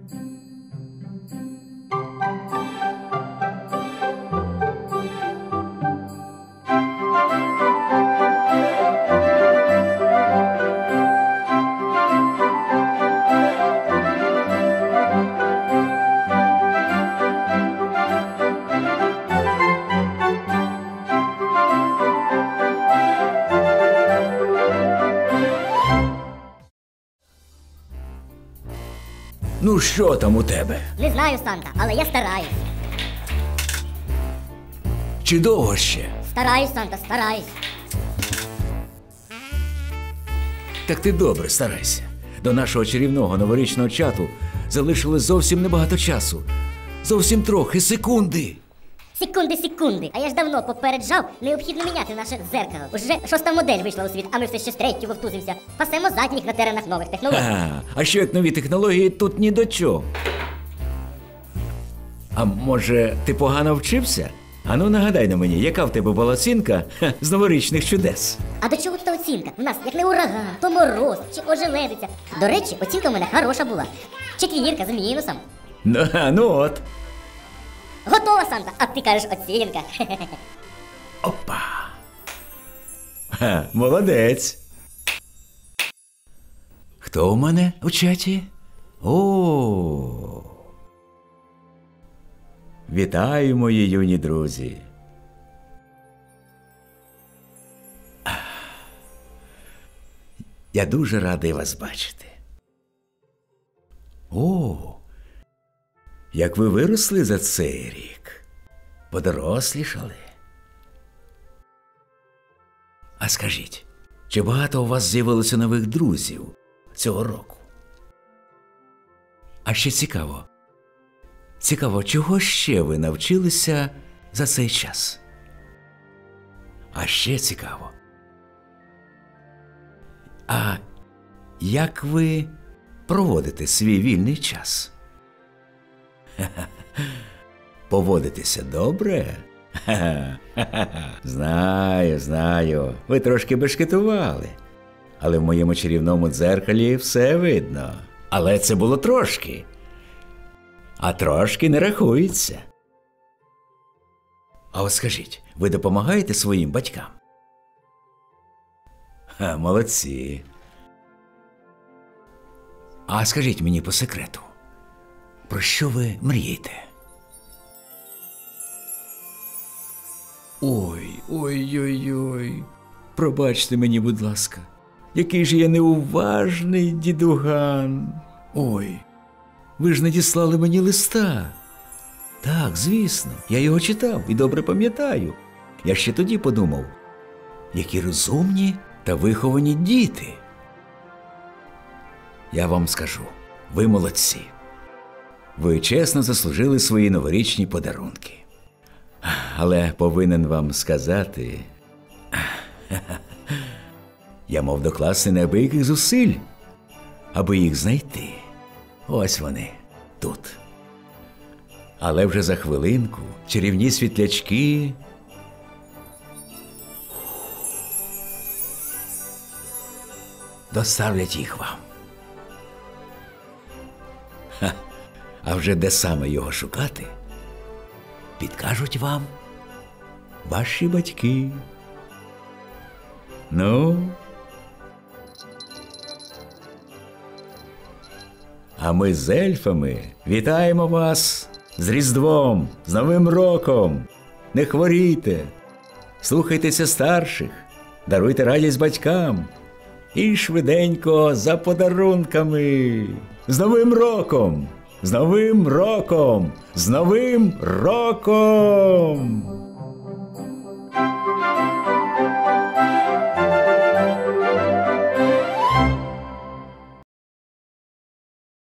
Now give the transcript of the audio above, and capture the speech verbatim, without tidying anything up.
Ну що там у тебе? Не знаю, Санта, але я стараюсь. Чи довго ще? Стараюсь, Санта, стараюсь. Так ти добре, старайся. До нашого чарівного новорічного чату залишилось зовсім небагато часу. Зовсім трохи, секунди. Секунди, секунди. А я ж давно попереджав, необхідно міняти наше дзеркало. Уже шоста модель вийшла у світ, а ми все ще з третю вовтузимося. Пасемо задніх на теренах нових технологій. А, а що як нові технології тут ні до чого? А може, ти погано вчився? Ану нагадай на мені, яка в тебе була оцінка ха, з новорічних чудес? А до чого тут оцінка? У нас як не ураган, то мороз, чи ожеледиця. До речі, оцінка в мене хороша була. Четвірка з мінусом. Ну, ну от. Готова, Санта, а ти кажеш оцінка. Опа! Ха, молодець! Хто у мене у чаті? О! Вітаю, мої юні друзі! Я дуже радий вас бачити. О! Як ви виросли за цей рік? Подорослішали? А скажіть, чи багато у вас з'явилося нових друзів цього року? А ще цікаво, цікаво, чого ще ви навчилися за цей час? А ще цікаво, а як ви проводите свій вільний час? Поводитеся добре? Знаю, знаю, ви трошки бешкетували. Але в моєму чарівному дзеркалі все видно. Але це було трошки. А трошки не рахується. А от скажіть, ви допомагаєте своїм батькам? Ха, молодці. А скажіть мені по секрету, про що ви мрієте? Ой, ой-ой-ой, пробачте мені, будь ласка, який же я неуважний дідуган. Ой, ви ж надіслали мені листа. Так, звісно, я його читав і добре пам'ятаю. Я ще тоді подумав, які розумні та виховані діти. Я вам скажу, ви молодці. Ви чесно заслужили свої новорічні подарунки. Але повинен вам сказати, я мав докласти неабияких зусиль, аби їх знайти. Ось вони, тут. Але вже за хвилинку чарівні світлячки доставлять їх вам. Ха. А вже де саме його шукати, підкажуть вам ваші батьки. Ну? А ми з ельфами вітаємо вас з Різдвом, з Новим роком. Не хворійте, слухайтеся старших, даруйте радість батькам і швиденько за подарунками. З Новим роком! З Новим роком! З Новим роком!